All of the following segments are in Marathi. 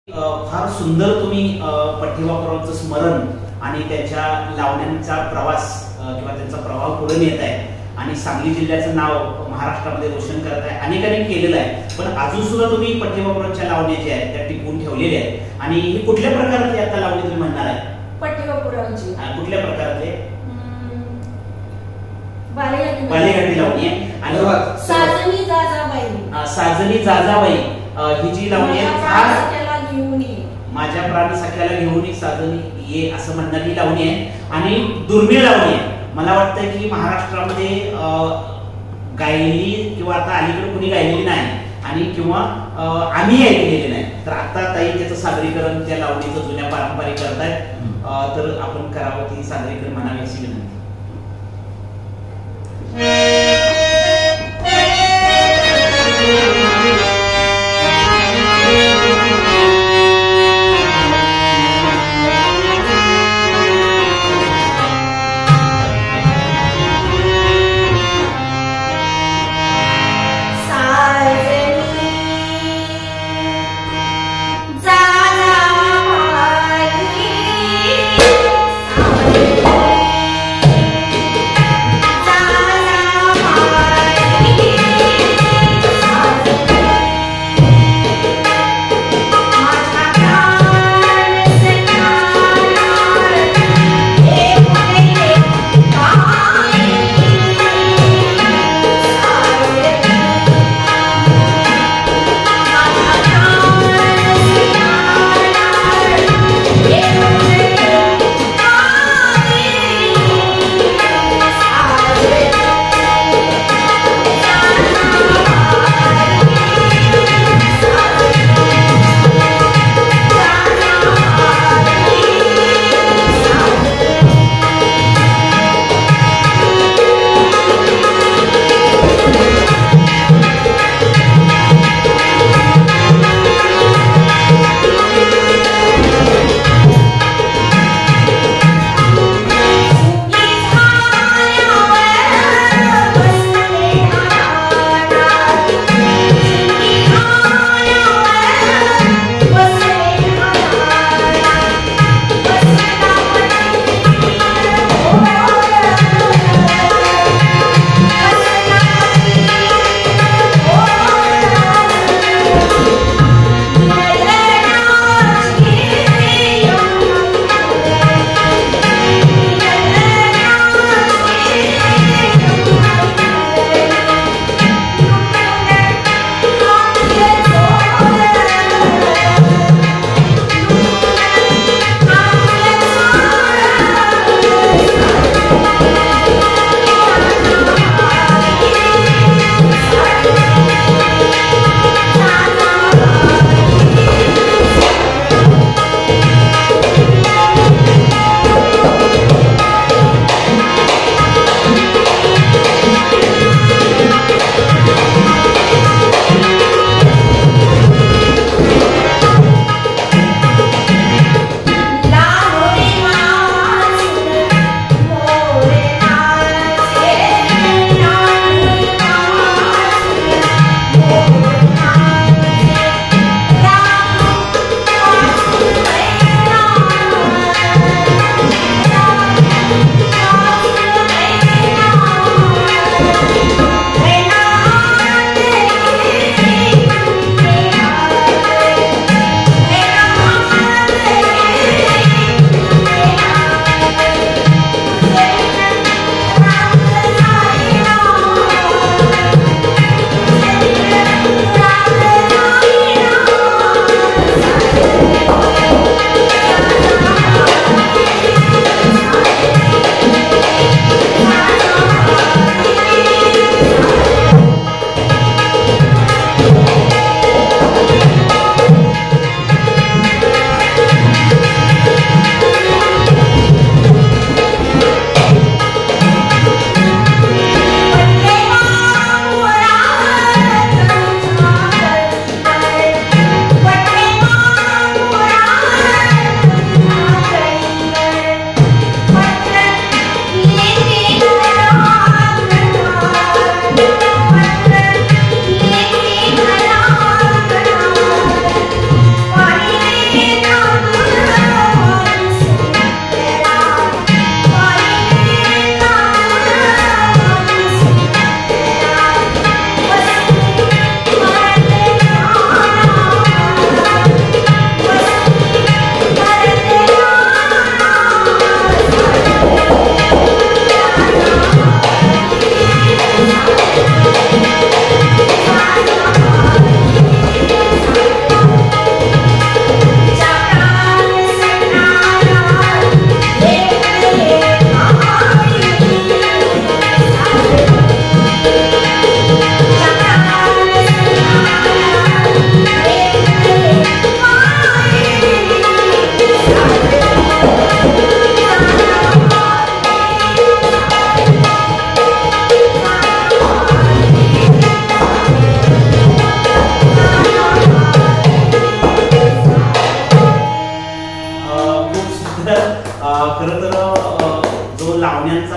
फार सुंदर तुम्ही पठ्यवाकुरांचं स्मरण आणि त्याच्या लावण्यांचा प्रवास किंवा त्यांचा प्रभाव पुढे नेत आहे आणि सांगली जिल्ह्याचं नाव महाराष्ट्रामध्ये रोशन करत आहे. अनेकांनी केलेलं आहे, पण अजून सुद्धा तुम्ही पठ्यवाकुरांच्या लावण्या ज्या आहेत त्या टिकवून ठेवलेल्या आहेत. आणि ही कुठल्या प्रकारची आता लावणी तुम्ही म्हणणार आहे? पठ्यवाकुरांची कुठल्या प्रकारचे? बालेघाटी लावणी आहे. आणि साजनी जाजाबाई, साजनी जाजाबाई ही जी लावणी आहे फार माझ्या प्राण सख्याला घेऊन साजनी ये असं म्हणणारी लावणी आहे आणि दुर्मिळ लावणी आहे. मला वाटतं की महाराष्ट्रामध्ये गायली किंवा आता अलीकडे कुणी गायलेली नाही आणि किंवा आम्ही ऐकलेली नाही. तर आता ताई त्याचं सादरीकरण त्या लावणीचं जुन्या पारंपरिक करतायत, तर आपण करावं ती सादरीकरण म्हणावी अशी विनंती.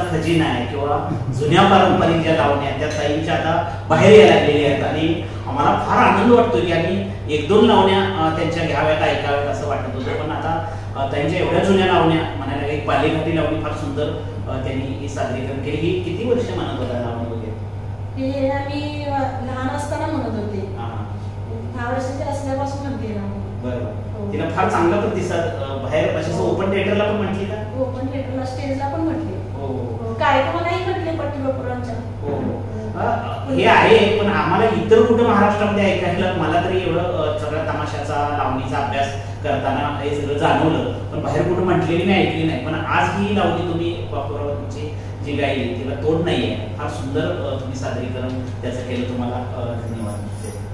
खजिना आहे किंवा जुन्या पारंपरिक ज्या लावण्या आहेत त्या ताईंच्या आता बाहेर यायला लागलेल्या आहेत आणि आम्हाला फार आनंद वाटतो की आम्ही एक दोन लावण्या त्यांच्या घ्याव्यात ऐकाव्यात असं वाटत होतं. पण आता त्यांच्या एवढ्या जुन्या लावण्या म्हणायला एक पालेघाटी लावणी फार सुंदर त्यांनी सादरीकरण केली. ही किती वर्ष म्हणत होता लावणी वगैरे? हे आम्ही लहान असताना म्हणत होते. 10 वर्षाचे असल्यापासून म्हणते ना. बरोबर. तिला फार चांगला प्रतिसाद बाहेर अशा ओपन थिएटरला पण म्हटली का? ओपन थिएटरला स्टेजला पण म्हटले. हो. कार्यक्रमालाही म्हटले पट्टीबापुरांच्या. हो. हे आहे पण आम्हाला इतर कुठं महाराष्ट्रामध्ये ऐकायला मला तरी एवढं सगळ्या तमाशाचा लावणीचा अभ्यास करताना हे सगळं जाणवलं पण बाहेर कुठं म्हटलेली मी ऐकली नाही. पण आज ही लावणी तुम्ही बापुरावांची जी गायली तिला तोड नाहीये. फार सुंदर तुम्ही सादरीकरण त्याचं केलं. तुम्हाला धन्यवाद.